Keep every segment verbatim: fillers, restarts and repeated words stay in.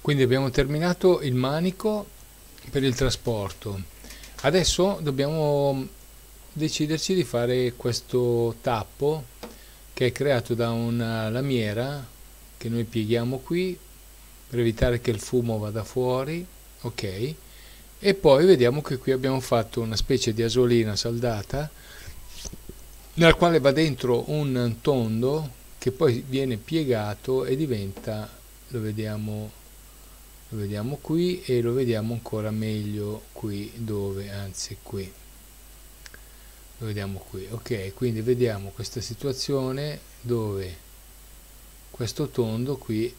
Quindi abbiamo terminato il manico per il trasporto. Adesso dobbiamo deciderci di fare questo tappo che è creato da una lamiera che noi pieghiamo qui per evitare che il fumo vada fuori, ok? E poi vediamo che qui abbiamo fatto una specie di asolina saldata nella quale va dentro un tondo che poi viene piegato e diventa, lo vediamo, lo vediamo qui e lo vediamo ancora meglio qui dove, anzi qui, lo vediamo qui, ok? Quindi vediamo questa situazione dove questo tondo qui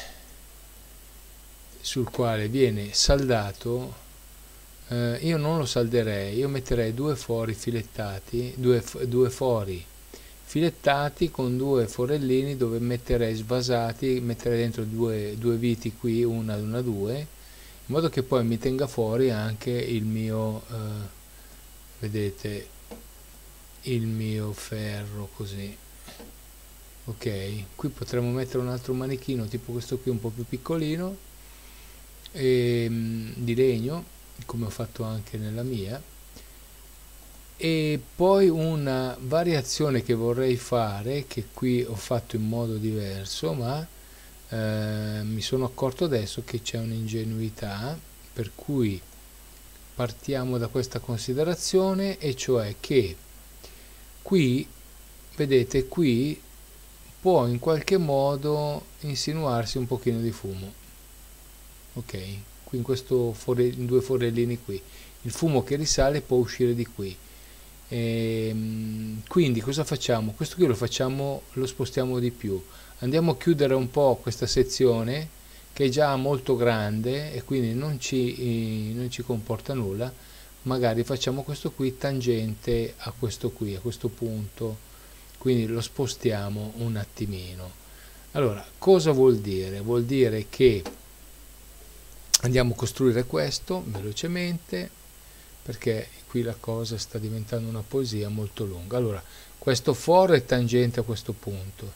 sul quale viene saldato, eh, io non lo salderei, io metterei due fori filettati, due, due fori filettati con due forellini dove metterei svasati, metterei dentro due, due viti qui, una ad una due, in modo che poi mi tenga fuori anche il mio, eh, vedete, il mio ferro così. Ok, qui potremmo mettere un altro manichino tipo questo qui un po' più piccolino, e, di legno, come ho fatto anche nella mia. E poi una variazione che vorrei fare, che qui ho fatto in modo diverso, ma eh, mi sono accorto adesso che c'è un'ingenuità, per cui partiamo da questa considerazione, e cioè che qui, vedete, qui può in qualche modo insinuarsi un pochino di fumo, ok? Qui in, questo fore, in due forellini qui, il fumo che risale può uscire di qui. E, quindi cosa facciamo? Questo qui lo facciamo, lo spostiamo di più, andiamo a chiudere un po' questa sezione che è già molto grande e quindi non ci, non ci comporta nulla. Magari facciamo questo qui tangente a questo qui, a questo punto, quindi lo spostiamo un attimino. Allora, cosa vuol dire? Vuol dire che andiamo a costruire questo velocemente, perché qui la cosa sta diventando una poesia molto lunga. Allora, questo foro è tangente a questo punto,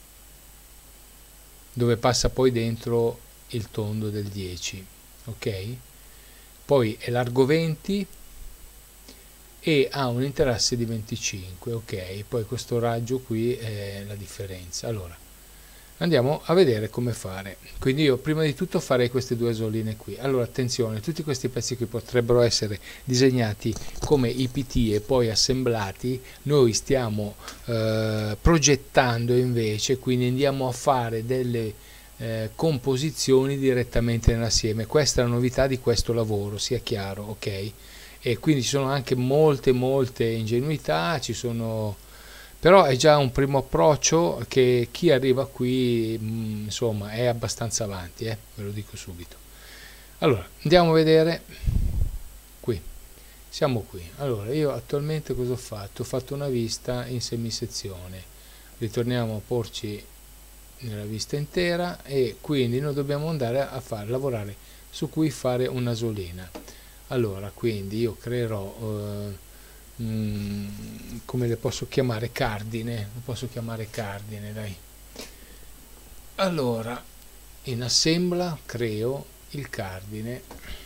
dove passa poi dentro il tondo del dieci, ok? Poi è largo venti e ha un interasse di venticinque, ok? Poi questo raggio qui è la differenza. Allora, andiamo a vedere come fare. Quindi io prima di tutto farei queste due asoline qui. Allora attenzione, tutti questi pezzi qui potrebbero essere disegnati come I P T e poi assemblati, noi stiamo eh, progettando invece, quindi andiamo a fare delle eh, composizioni direttamente nell'assieme. Questa è la novità di questo lavoro, sia chiaro, ok? E quindi ci sono anche molte molte ingenuità, ci sono, però è già un primo approccio che chi arriva qui mh, insomma è abbastanza avanti, eh? Ve lo dico subito. Allora andiamo a vedere qui, siamo qui. Allora io attualmente cosa ho fatto? Ho fatto una vista in semisezione, ritorniamo a porci nella vista intera e quindi noi dobbiamo andare a fare, lavorare su cui fare un'asolina. Allora quindi io creerò eh, mh, come le posso chiamare, cardine, lo posso chiamare cardine, dai. Allora in assembla creo il cardine,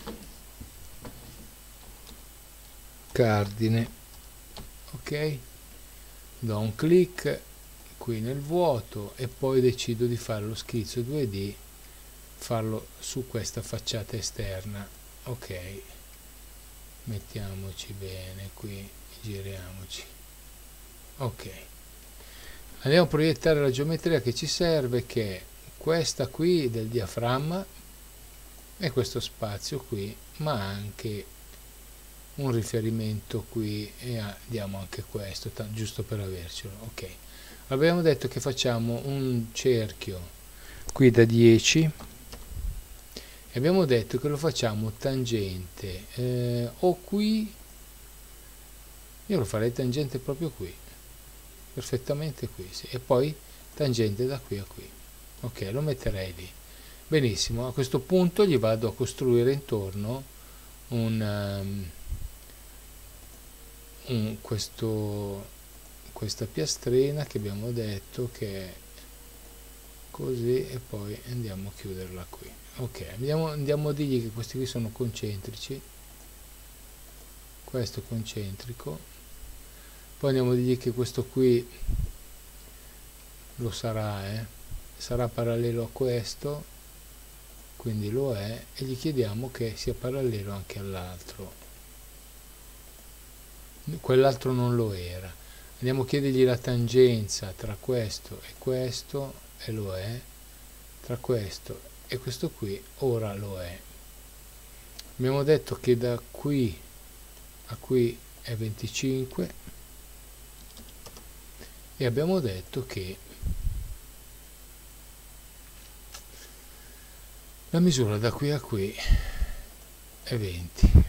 cardine, ok, do un clic qui nel vuoto e poi decido di fare lo schizzo due D, farlo su questa facciata esterna, ok, mettiamoci bene qui, giriamoci, ok, andiamo a proiettare la geometria che ci serve, che è questa qui del diaframma e questo spazio qui, ma anche un riferimento qui, e diamo anche questo, giusto per avercelo, ok. Abbiamo detto che facciamo un cerchio qui da dieci e abbiamo detto che lo facciamo tangente eh, o qui, io lo farei tangente proprio qui, perfettamente qui, sì. E poi tangente da qui a qui, ok, lo metterei lì. Benissimo, a questo punto gli vado a costruire intorno un, um, un questo, questa piastrina che abbiamo detto che è così e poi andiamo a chiuderla qui. Ok, andiamo, andiamo a dirgli che questi qui sono concentrici, questo è concentrico, poi andiamo a dirgli che questo qui lo sarà, eh? sarà parallelo a questo, quindi lo è, e gli chiediamo che sia parallelo anche all'altro, quell'altro non lo era. Andiamo a chiedergli la tangenza tra questo e questo, e lo è, tra questo e questo qui, ora lo è. Abbiamo detto che da qui a qui è venticinque e abbiamo detto che la misura da qui a qui è venti.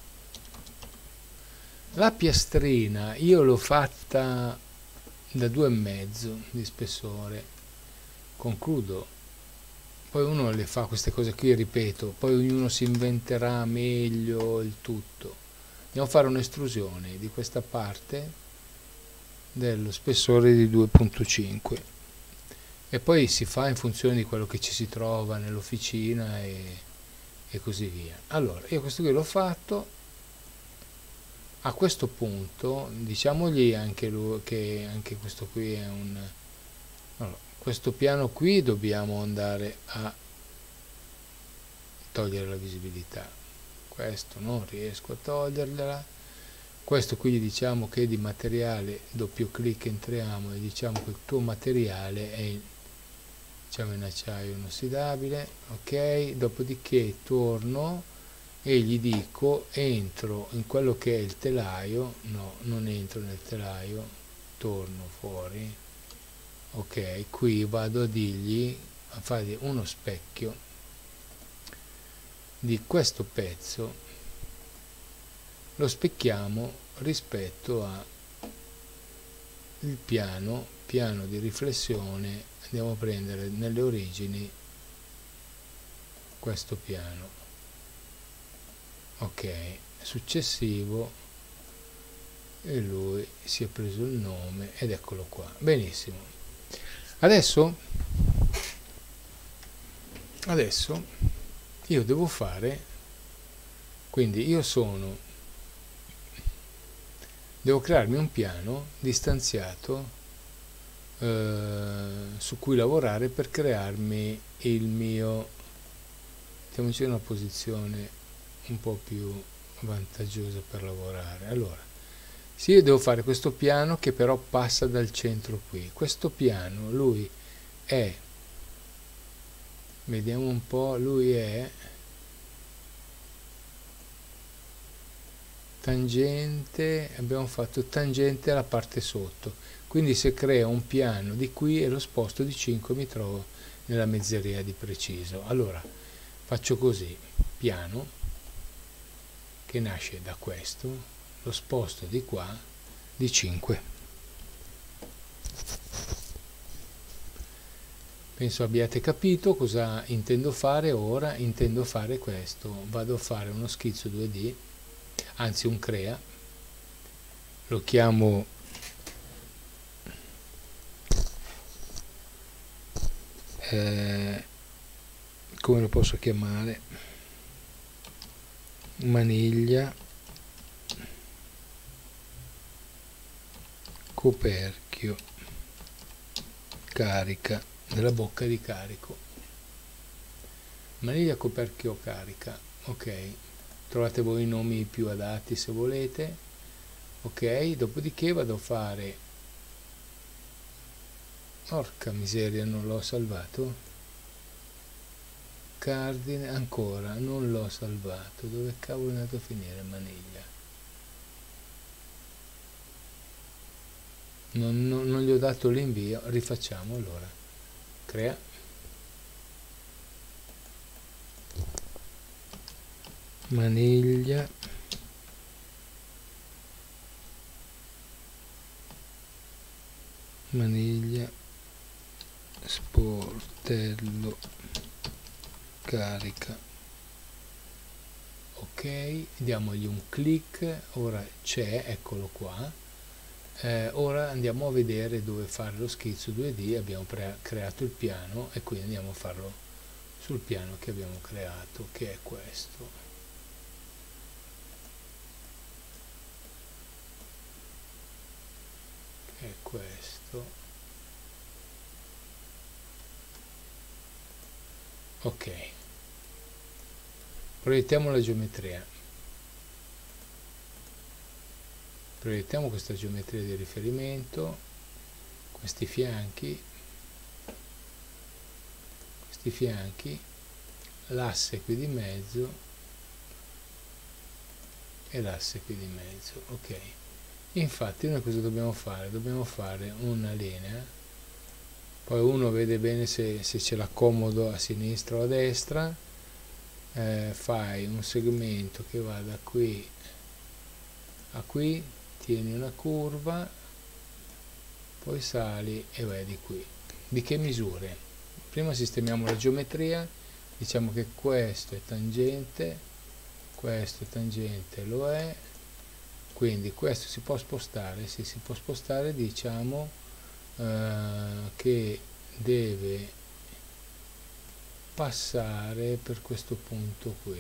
La piastrina io l'ho fatta da due e mezzo di spessore, concludo. Poi uno le fa queste cose qui, ripeto, poi ognuno si inventerà meglio il tutto. Andiamo a fare un'estrusione di questa parte dello spessore di due virgola cinque e poi si fa in funzione di quello che ci si trova nell'officina e, e così via. Allora, io questo qui l'ho fatto. A questo punto diciamogli anche lui che anche questo qui è un... Allora, questo piano qui dobbiamo andare a togliere la visibilità, questo non riesco a toglierla, questo qui gli diciamo che di materiale, doppio clic, entriamo e diciamo che il tuo materiale è, diciamo, in acciaio inossidabile, ok, dopodiché torno e gli dico entro in quello che è il telaio, no, non entro nel telaio, torno fuori, ok, qui vado a dirgli, a fare uno specchio di questo pezzo, lo specchiamo rispetto a il piano, piano di riflessione, andiamo a prendere nelle origini questo piano. Ok, successivo, e lui si è preso il nome ed eccolo qua. Benissimo. Adesso adesso io devo fare, quindi io sono devo crearmi un piano distanziato eh, su cui lavorare per crearmi il mio, mettiamoci in una posizione un po' più vantaggiosa per lavorare. Allora, se io devo fare questo piano che però passa dal centro qui, questo piano lui è, vediamo un po', lui è tangente, abbiamo fatto tangente alla parte sotto, quindi se creo un piano di qui e lo sposto di cinque mi trovo nella mezzeria di preciso. Allora faccio così, piano che nasce da questo, lo sposto di qua di cinque. Penso abbiate capito cosa intendo fare ora. Intendo fare questo, vado a fare uno schizzo due D, anzi un crea, lo chiamo eh, come lo posso chiamare? Maniglia coperchio carica della bocca di carico, maniglia coperchio carica, ok, trovate voi i nomi più adatti se volete, ok, dopodiché vado a fare, porca miseria, non l'ho salvato, cardine, ancora non l'ho salvato, dove cavolo è andato a finire maniglia? Non, non, non gli ho dato l'invio, rifacciamo allora, crea, maniglia maniglia sportello carica, ok, diamogli un clic, ora c'è, eccolo qua, Eh, ora andiamo a vedere dove fare lo schizzo due D. Abbiamo creato il piano e quindi andiamo a farlo sul piano che abbiamo creato, che è questo. Che è questo. Ok. Proiettiamo la geometria. Proiettiamo questa geometria di riferimento, questi fianchi, questi fianchi, l'asse qui di mezzo e l'asse qui di mezzo. Ok. Infatti noi cosa dobbiamo fare? Dobbiamo fare una linea, poi uno vede bene se, se ce l'ha comodo a sinistra o a destra. Eh, fai un segmento che va da qui a qui, tieni una curva, poi sali e vai di qui. Di che misure? Prima sistemiamo la geometria, diciamo che questo è tangente, questo è tangente, lo è, quindi questo si può spostare, sì, si può spostare, diciamo eh, che deve passare per questo punto qui.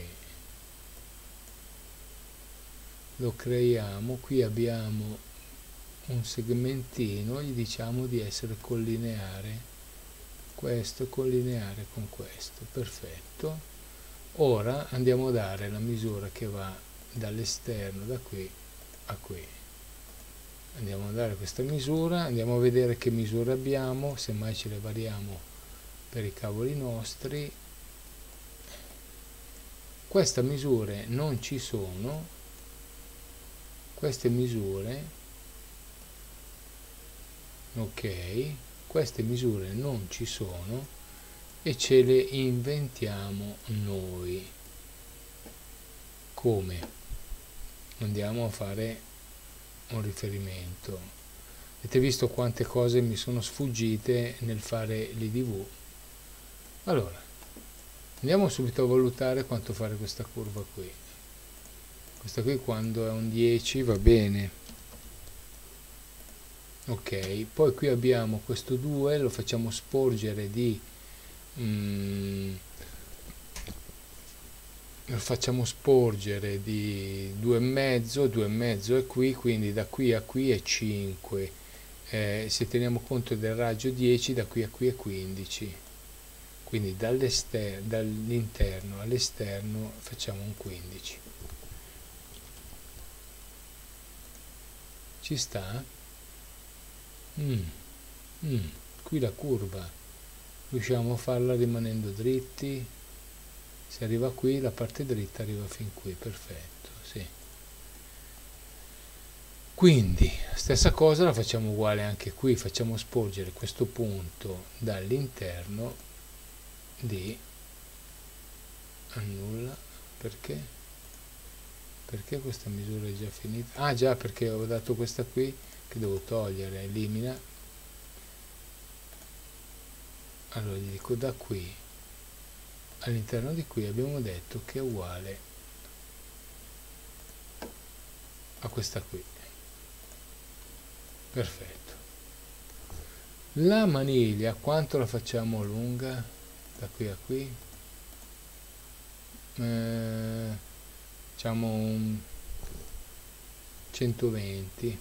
Lo creiamo, qui abbiamo un segmentino, gli diciamo di essere collineare, questo collineare con questo, perfetto. Ora andiamo a dare la misura che va dall'esterno, da qui a qui. Andiamo a dare questa misura, andiamo a vedere che misura abbiamo, semmai ce le variamo per i cavoli nostri. Queste misure non ci sono, queste misure, ok, queste misure non ci sono e ce le inventiamo noi. Come? Andiamo a fare un riferimento. Avete visto quante cose mi sono sfuggite nel fare l'I D V? Allora, andiamo subito a valutare quanto fare questa curva qui. Questa qui quando è un dieci va bene. Ok, poi qui abbiamo questo due, lo facciamo sporgere di mm, lo facciamo sporgere di due e mezzo, due e mezzo è qui, quindi da qui a qui è cinque. Eh, se teniamo conto del raggio dieci, da qui a qui è quindici. Quindi dall'interno all'esterno facciamo un quindici. Ci sta? Mm. Mm. Qui la curva riusciamo a farla rimanendo dritti. Se arriva qui, la parte dritta arriva fin qui, perfetto, sì. Quindi, stessa cosa la facciamo uguale anche qui, facciamo sporgere questo punto dall'interno di annulla, perché? Perché questa misura è già finita? Ah già, perché ho dato questa qui che devo togliere, elimina. Allora gli dico da qui, all'interno di qui abbiamo detto che è uguale a questa qui. Perfetto. La maniglia quanto la facciamo lunga? Da qui a qui? Eh, facciamo un centoventi.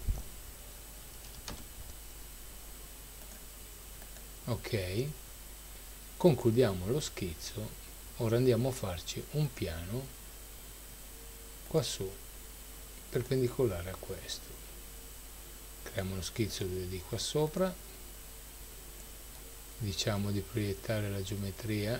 Ok. Concludiamo lo schizzo. Ora andiamo a farci un piano qua su, perpendicolare a questo. Creiamo uno schizzo due D qua sopra, diciamo di proiettare la geometria,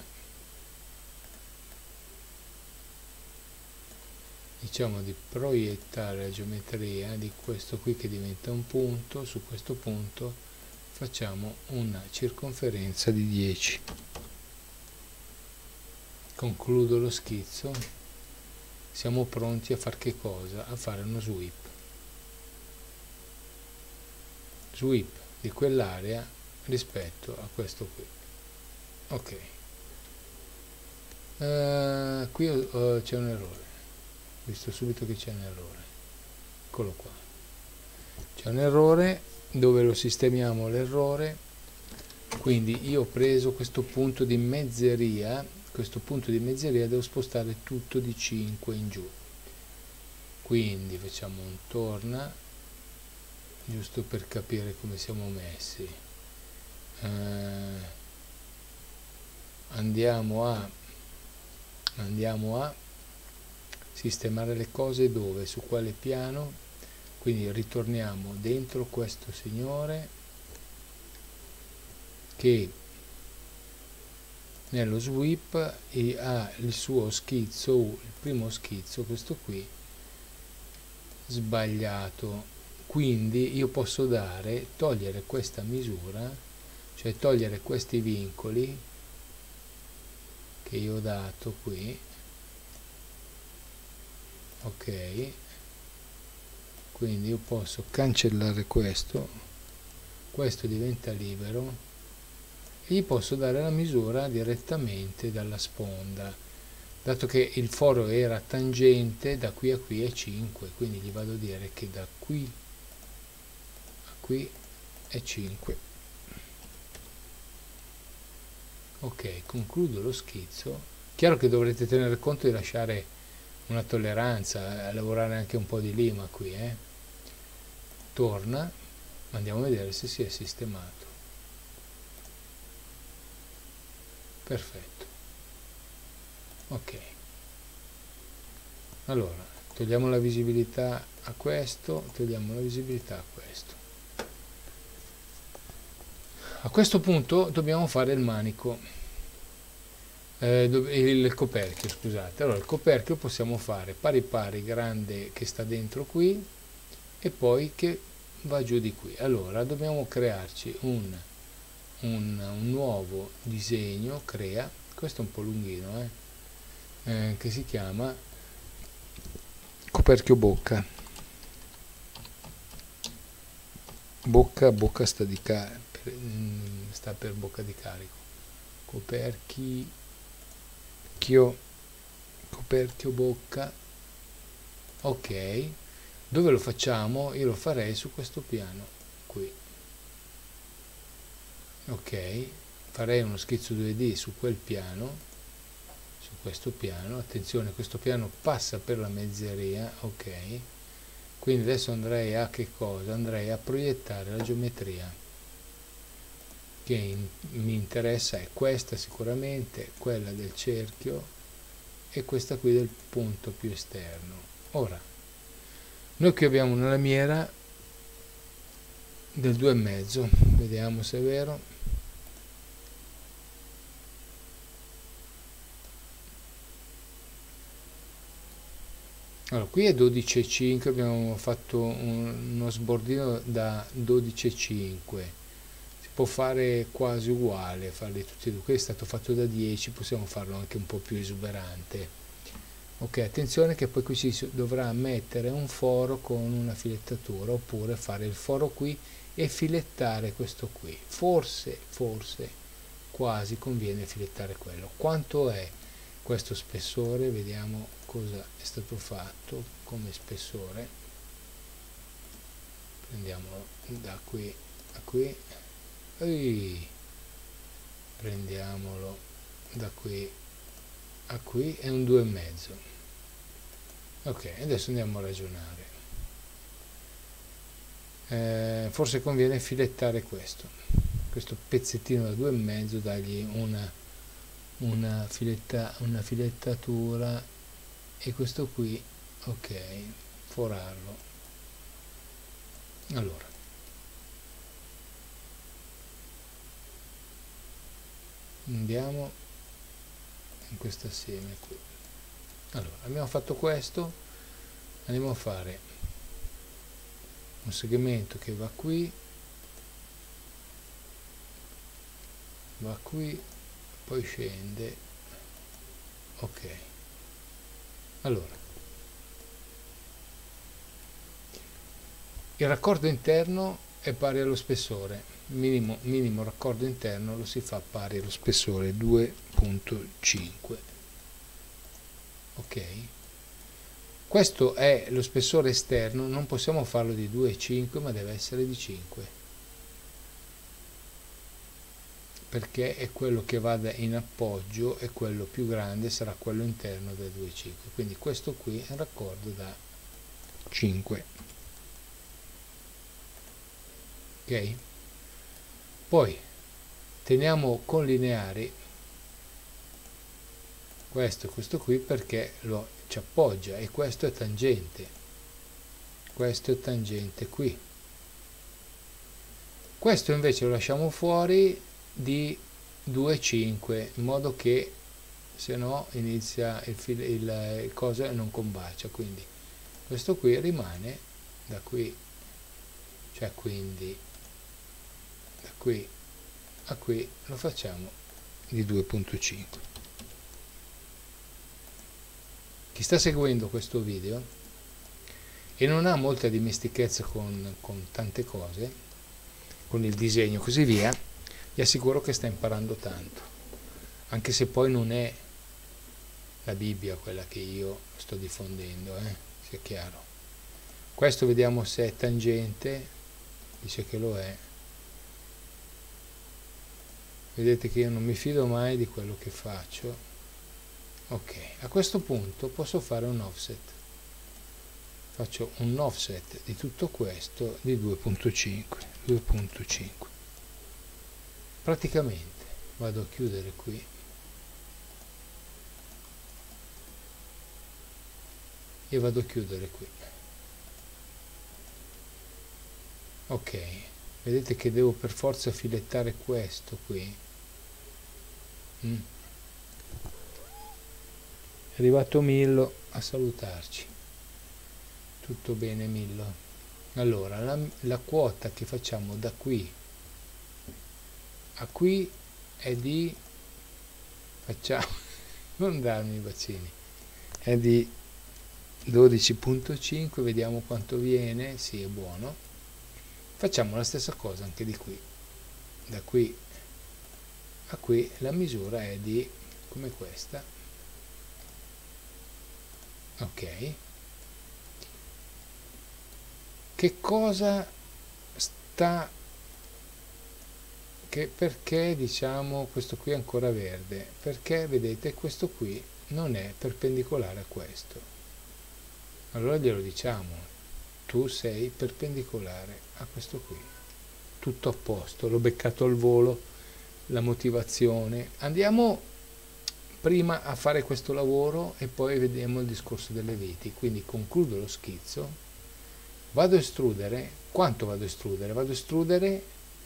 diciamo di proiettare la geometria di questo qui che diventa un punto. Su questo punto facciamo una circonferenza di dieci. Concludo lo schizzo. Siamo pronti a fare che cosa? A fare uno sweep. Sweep di quell'area rispetto a questo qui. Ok. Uh, qui uh, c'è un errore. Visto subito che c'è un errore. Eccolo qua. C'è c'è un errore, dove lo sistemiamo l'errore? Quindi io ho preso questo punto di mezzeria, questo punto di mezzeria devo spostare tutto di cinque in giù, quindi facciamo un torna, giusto per capire come siamo messi. Eh, andiamo a andiamo a sistemare le cose dove, su quale piano, quindi ritorniamo dentro questo signore che nello sweep ha il suo schizzo, il primo schizzo, questo qui, sbagliato, quindi io posso dare, togliere questa misura, cioè togliere questi vincoli che io ho dato qui, ok, quindi io posso cancellare questo, questo diventa libero e gli posso dare la misura direttamente dalla sponda, dato che il foro era tangente, da qui a qui è cinque, quindi gli vado a dire che da qui a qui è cinque. Ok, concludo lo schizzo. Chiaro che dovrete tenere conto di lasciare una tolleranza, a lavorare anche un po' di lima qui, eh. Torna, andiamo a vedere se si è sistemato. Perfetto. Ok. Allora, togliamo la visibilità a questo, togliamo la visibilità a questo. A questo punto dobbiamo fare il manico, eh, il coperchio, scusate. Allora il coperchio possiamo fare pari pari grande che sta dentro qui e poi che va giù di qui. Allora dobbiamo crearci un, un, un nuovo disegno, crea, questo è un po' lunghino, eh, eh, che si chiama coperchio bocca. Bocca, bocca sta di carico. Sta per bocca di carico, coperchio coperchio bocca. Ok, dove lo facciamo? Io lo farei su questo piano qui. Ok, farei uno schizzo due D su quel piano, su questo piano. Attenzione, questo piano passa per la mezzeria. Ok, quindi adesso andrei a che cosa? Andrei a proiettare la geometria che in, mi interessa, è questa sicuramente, quella del cerchio e questa qui del punto più esterno. Ora, noi qui abbiamo una lamiera del due e mezzo, vediamo se è vero. Allora, qui è dodici e cinque, abbiamo fatto un, uno sbordino da dodici e cinque. Può fare quasi uguale, farli tutti e due. Questo è stato fatto da dieci, possiamo farlo anche un po' più esuberante. Ok, attenzione che poi qui si dovrà mettere un foro con una filettatura, oppure fare il foro qui e filettare questo qui. Forse, forse, quasi conviene filettare quello. Quanto è questo spessore? Vediamo cosa è stato fatto come spessore. Prendiamolo da qui a qui. Ehi, prendiamolo da qui a qui, è un due e mezzo. Ok, adesso andiamo a ragionare. Eh, forse conviene filettare questo questo pezzettino da due e mezzo, dargli una una, filetta, una filettatura, e questo qui, ok, forarlo. Allora, andiamo in questa seme qui. Allora, abbiamo fatto questo, andiamo a fare un segmento che va qui, va qui, poi scende. Ok, allora il raccordo interno è pari allo spessore, minimo, minimo raccordo interno lo si fa pari allo spessore due virgola cinque. Ok, Questo è lo spessore esterno, non possiamo farlo di due virgola cinque ma deve essere di cinque, perché è quello che vada in appoggio e quello più grande sarà quello interno del due virgola cinque, quindi questo qui è un raccordo da cinque. Ok? Poi teniamo collineari questo e questo qui perché lo ci appoggia, e questo è tangente, questo è tangente qui. Questo invece lo lasciamo fuori di due virgola cinque in modo che se no inizia il, il, il, il coso e non combacia, quindi questo qui rimane da qui, cioè quindi da qui a qui lo facciamo di due virgola cinque. Chi sta seguendo questo video e non ha molta dimestichezza con, con tante cose, con il disegno e così via, vi assicuro che sta imparando tanto, anche se poi non è la Bibbia quella che io sto diffondendo, eh? Sia chiaro. Questo vediamo se è tangente, dice che lo è. Vedete che io non mi fido mai di quello che faccio. Ok, a questo punto posso fare un offset. Faccio un offset di tutto questo di due virgola cinque. due virgola cinque. Praticamente vado a chiudere qui e vado a chiudere qui. Ok, vedete che devo per forza filettare questo qui. Mm. È arrivato Millo a salutarci. Tutto bene Millo? Allora, la, la quota che facciamo da qui a qui è di, facciamo, non darmi i bacini, è di dodici virgola cinque, vediamo quanto viene, sì è buono. Facciamo la stessa cosa anche di qui, da qui a qui la misura è di, come questa. Ok, che cosa sta, che perché diciamo questo qui è ancora verde? Perché vedete questo qui non è perpendicolare a questo, allora glielo diciamo, tu sei perpendicolare a questo qui, tutto a posto, l'ho beccato al volo, la motivazione. Andiamo prima a fare questo lavoro e poi vediamo il discorso delle viti. Quindi concludo lo schizzo, vado a estrudere. Quanto vado a estrudere? Vado a estrudere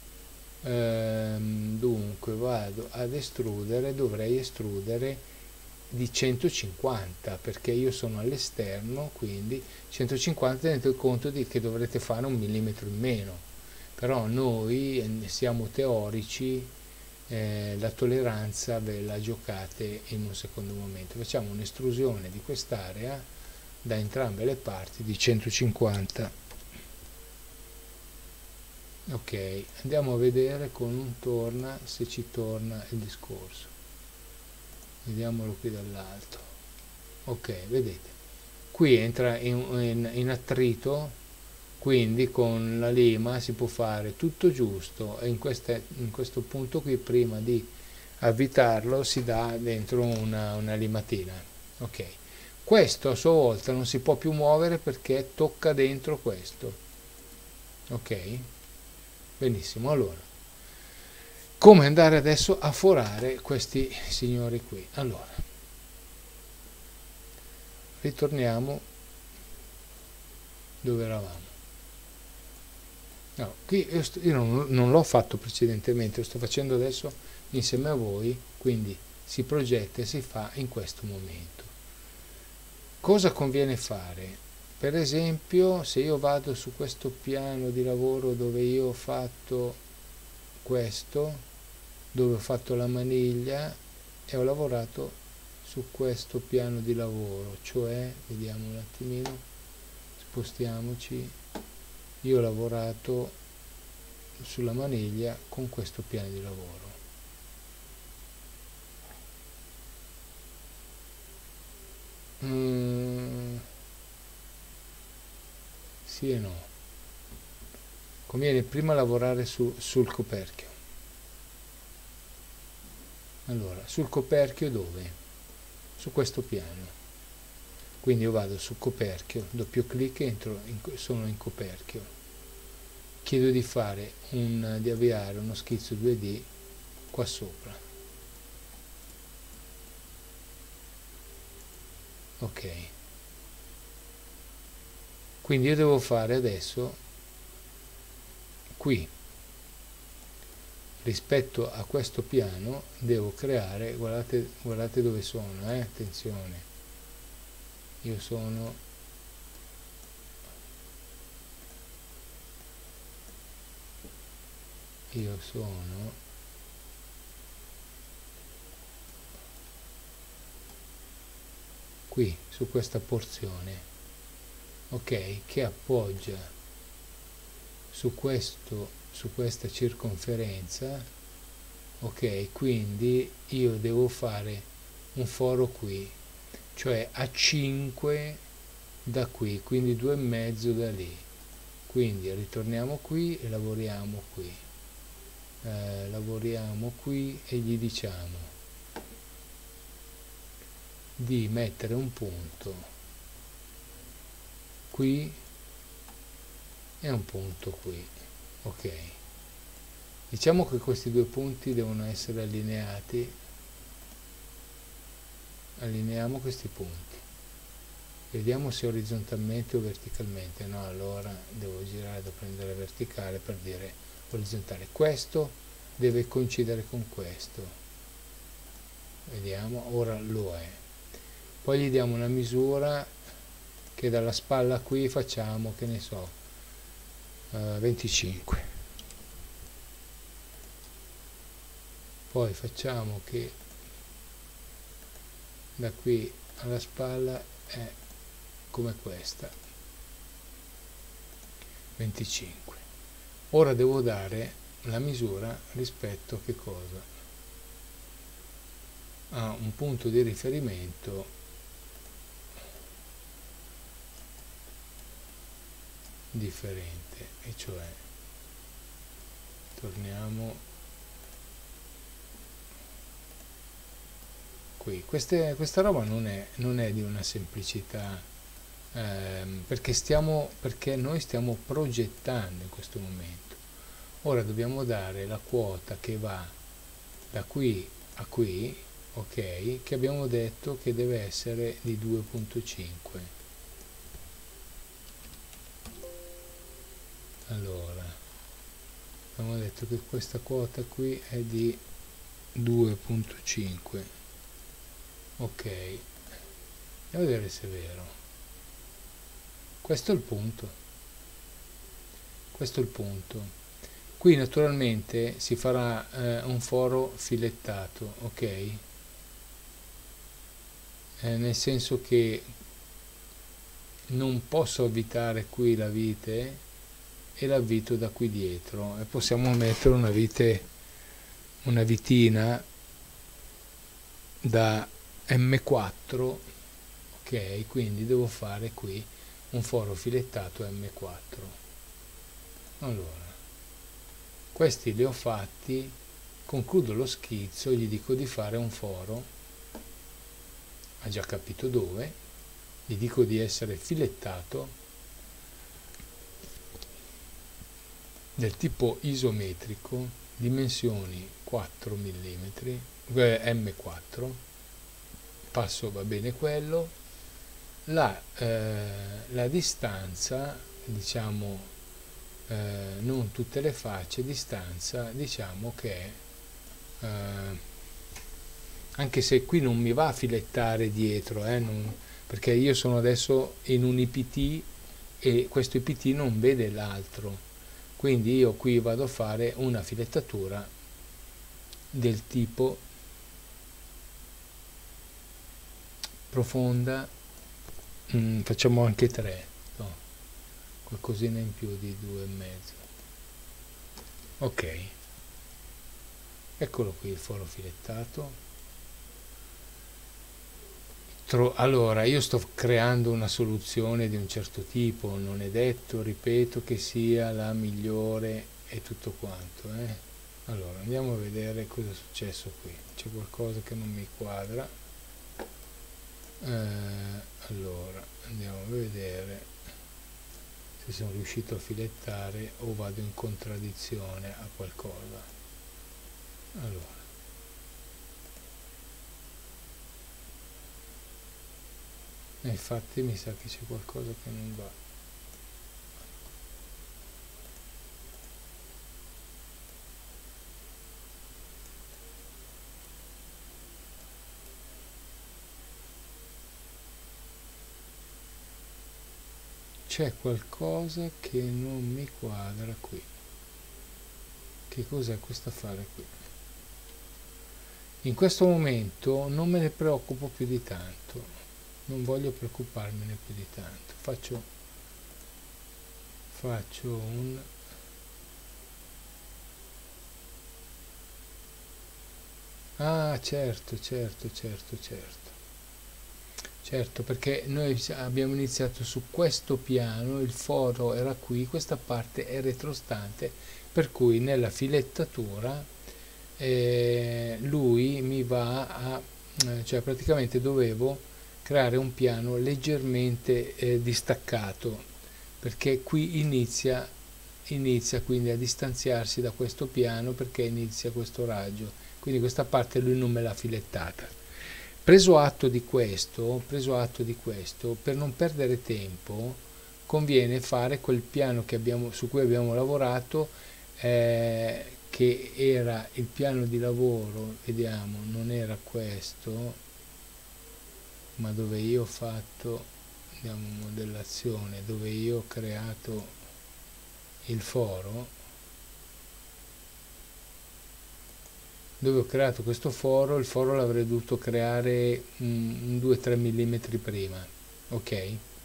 ehm, dunque vado ad estrudere, dovrei estrudere di centocinquanta perché io sono all'esterno, quindi centocinquanta, tenete conto di che dovrete fare un millimetro in meno, però noi siamo teorici, Eh, la tolleranza ve la giocate in un secondo momento. Facciamo un'estrusione di quest'area da entrambe le parti di centocinquanta. Ok, andiamo a vedere con un torna se ci torna il discorso. Vediamolo qui dall'alto. Ok, vedete, qui entra in, in, in attrito, quindi con la lima si può fare tutto giusto e in, queste, in questo punto qui prima di avvitarlo si dà dentro una, una limatina. Ok, questo a sua volta non si può più muovere perché tocca dentro questo. Ok, benissimo. Allora, come andare adesso a forare questi signori qui? Allora, ritorniamo dove eravamo. No, qui io, io non, non l'ho fatto precedentemente, lo sto facendo adesso insieme a voi, quindi si progetta e si fa in questo momento. Cosa conviene fare? Per esempio, se io vado su questo piano di lavoro dove io ho fatto questo, dove ho fatto la maniglia e ho lavorato su questo piano di lavoro, cioè, vediamo un attimino, spostiamoci. Io ho lavorato sulla maniglia con questo piano di lavoro. Mm, sì e no. Conviene prima lavorare su, sul coperchio. Allora, sul coperchio dove? Su questo piano. Quindi io vado su coperchio, doppio clic e entro in, sono in coperchio. Chiedo di fare un, di avviare uno schizzo due D qua sopra. Ok. Quindi io devo fare adesso qui, rispetto a questo piano, devo creare, guardate, guardate dove sono, eh? Attenzione, io sono io sono qui, su questa porzione, ok, che appoggia su questo, su questa circonferenza, ok, quindi io devo fare un foro qui, cioè a cinque da qui, quindi due e mezzo da lì, quindi ritorniamo qui e lavoriamo qui, eh, lavoriamo qui e gli diciamo di mettere un punto qui e un punto qui, ok. Diciamo che questi due punti devono essere allineati, allineiamo questi punti, vediamo se orizzontalmente o verticalmente, no, allora devo girare da prendere verticale per dire orizzontale, questo deve coincidere con questo, vediamo, ora lo è. Poi gli diamo una misura che dalla spalla qui facciamo, che ne so, uh, venticinque. Poi facciamo che da qui alla spalla è come questa, venticinque. Ora devo dare la misura rispetto a che cosa? A un punto di riferimento differente, e cioè torniamo qui. Queste, questa roba non è, non è di una semplicità, ehm, perché, stiamo, perché noi stiamo progettando in questo momento. Ora dobbiamo dare la quota che va da qui a qui, ok, che abbiamo detto che deve essere di due virgola cinque. Allora, abbiamo detto che questa quota qui è di due virgola cinque, ok, andiamo a vedere se è vero. Questo è il punto, questo è il punto. Qui naturalmente si farà eh, un foro filettato, ok, eh, nel senso che non posso avvitare qui la vite e l'avvito da qui dietro, e possiamo mettere una vite, una vitina da M quattro, ok, quindi devo fare qui un foro filettato M quattro. Allora, questi li ho fatti, concludo lo schizzo, gli dico di fare un foro, ha già capito dove, gli dico di essere filettato, del tipo isometrico, dimensioni quattro millimetri, M quattro, passo va bene quello, la, eh, la distanza, diciamo, eh, non tutte le facce, distanza, diciamo che è, eh, anche se qui non mi va a filettare dietro, eh, non, perché io sono adesso in un I P T e questo I P T non vede l'altro. Quindi io qui vado a fare una filettatura del tipo profonda, mm, facciamo anche tre, no, qualcosina in più di due e mezzo. Ok, eccolo qui il foro filettato. Allora, io sto creando una soluzione di un certo tipo, non è detto, ripeto, che sia la migliore e tutto quanto, eh. Allora, andiamo a vedere cosa è successo qui. C'è qualcosa che non mi quadra. Eh, allora, andiamo a vedere se sono riuscito a filettare o vado in contraddizione a qualcosa. Allora. E infatti mi sa che c'è qualcosa che non va. C'è qualcosa che non mi quadra qui. Che cos'è questo affare qui? In questo momento non me ne preoccupo più di tanto, non voglio preoccuparmene più di tanto. Faccio, faccio un... Ah, certo, certo, certo, certo. Certo, perché noi abbiamo iniziato su questo piano, il foro era qui, questa parte è retrostante, per cui nella filettatura eh, lui mi va a, eh, cioè praticamente dovevo creare un piano leggermente eh, distaccato, perché qui inizia, inizia quindi a distanziarsi da questo piano perché inizia questo raggio, quindi questa parte lui non me l'ha filettata. Preso atto di questo, preso atto di questo, per non perdere tempo, conviene fare quel piano che abbiamo, su cui abbiamo lavorato, eh, che era il piano di lavoro, vediamo, non era questo, ma dove io ho fatto, andiamo in modellazione, dove io ho creato il foro, dove ho creato questo foro, il foro l'avrei dovuto creare un due tre mm prima, ok?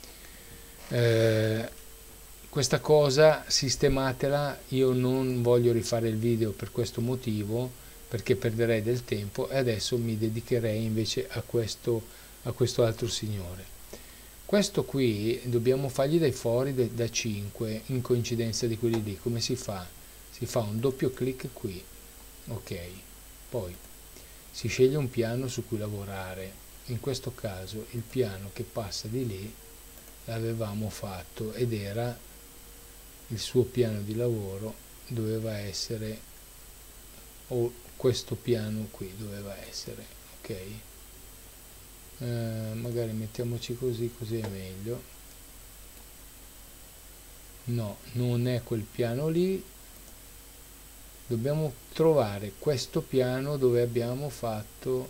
Eh, questa cosa sistematela, io non voglio rifare il video per questo motivo, perché perderei del tempo e adesso mi dedicherei invece a questo, a questo altro signore. Questo qui dobbiamo fargli dei fori da cinque in coincidenza di quelli lì. Come si fa? Si fa un doppio clic qui, ok? Poi si sceglie un piano su cui lavorare, in questo caso il piano che passa di lì l'avevamo fatto ed era il suo piano di lavoro, doveva essere, o questo piano qui doveva essere, ok? Eh, magari mettiamoci così, così è meglio. No, non è quel piano lì, dobbiamo trovare questo piano dove abbiamo fatto,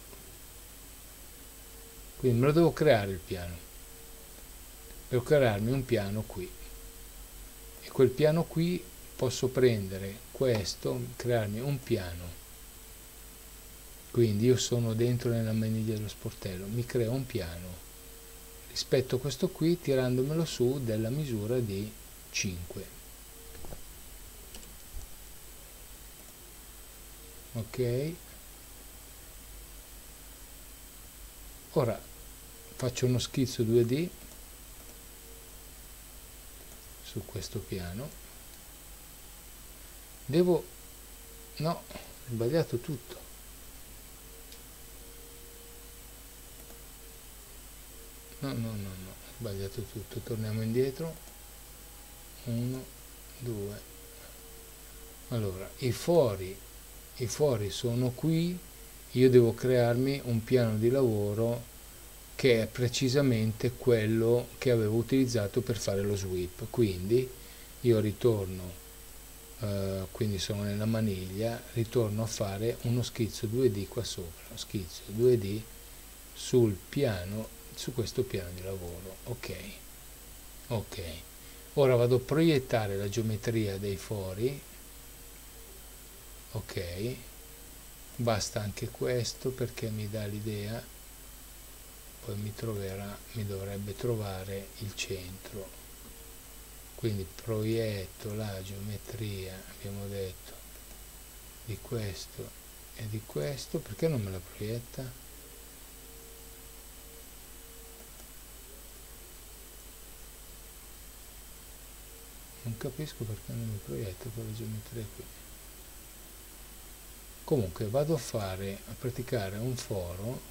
quindi me lo devo creare il piano, devo crearmi un piano qui e quel piano qui posso prendere questo, crearmi un piano, quindi io sono dentro nella maniglia dello sportello, mi creo un piano rispetto a questo qui tirandomelo su della misura di cinque, ok? Ora faccio uno schizzo due D su questo piano, devo, no, ho sbagliato tutto, no, no, no, no, ho sbagliato tutto, torniamo indietro, uno, due, allora, i fori, i fori sono qui, io devo crearmi un piano di lavoro che è precisamente quello che avevo utilizzato per fare lo sweep, quindi io ritorno, eh, quindi sono nella maniglia, ritorno a fare uno schizzo due D qua sopra, uno schizzo due D sul piano, su questo piano di lavoro, ok, ok, ora vado a proiettare la geometria dei fori, ok, basta anche questo perché mi dà l'idea, poi mi troverà, mi dovrebbe trovare il centro, quindi proietto la geometria, abbiamo detto, di questo e di questo, perché non me la proietta? capisco perché non mi proietta quella geometria qui. Comunque vado a fare, a praticare un foro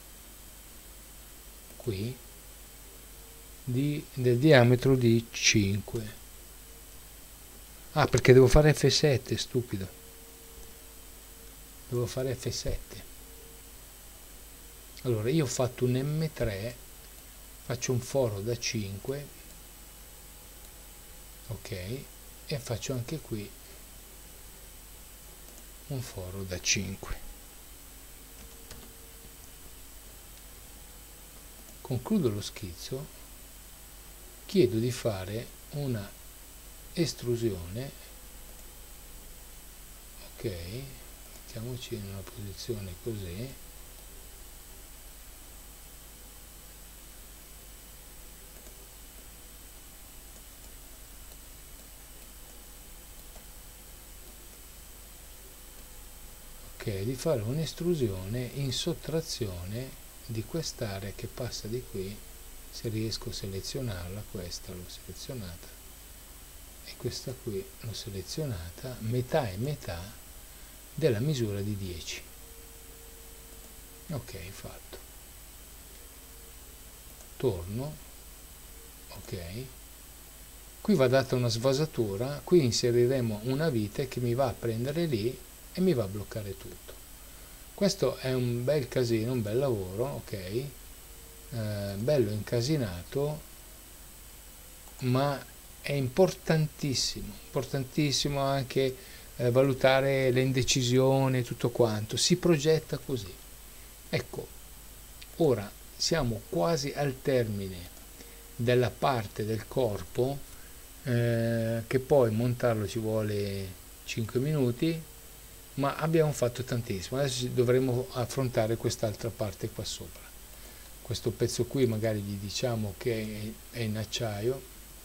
qui di, del diametro di cinque. Ah, perché devo fare F sette, stupido. Devo fare F sette. Allora, io ho fatto un M tre, faccio un foro da cinque, ok, e faccio anche qui un foro da cinque. Concludo lo schizzo, chiedo di fare una estrusione, ok, mettiamoci in una posizione così, ok, di fare un'estrusione in sottrazione di quest'area che passa di qui, se riesco a selezionarla, questa l'ho selezionata e questa qui l'ho selezionata, metà e metà della misura di dieci. Ok, fatto. Torno, ok, qui va data una svasatura, qui inseriremo una vite che mi va a prendere lì e mi va a bloccare tutto. Questo è un bel casino, un bel lavoro, ok, eh, bello incasinato, ma è importantissimo, importantissimo anche eh, valutare le indecisioni e tutto quanto, si progetta così. Ecco, ora siamo quasi al termine della parte del corpo, eh, che poi montarlo ci vuole cinque minuti, ma abbiamo fatto tantissimo. Adesso dovremo affrontare quest'altra parte qua sopra. Questo pezzo qui magari gli diciamo che è in acciaio,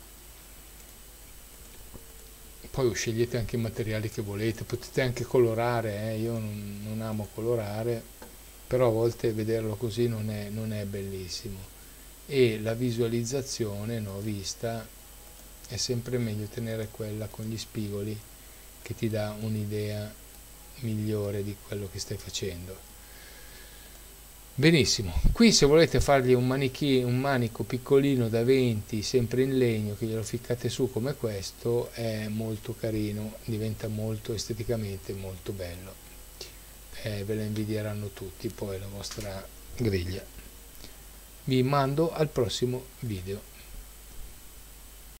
poi scegliete anche i materiali che volete, potete anche colorare, eh? Io non, non amo colorare, però a volte vederlo così non è, non è bellissimo, e la visualizzazione no, vista è sempre meglio tenere quella con gli spigoli, che ti dà un'idea migliore di quello che stai facendo. Benissimo, qui se volete fargli un, manichi, un manico piccolino da venti, sempre in legno, che glielo ficcate su come questo, è molto carino, diventa molto esteticamente molto bello, eh, ve la invidieranno tutti poi la vostra griglia. Vi mando al prossimo video.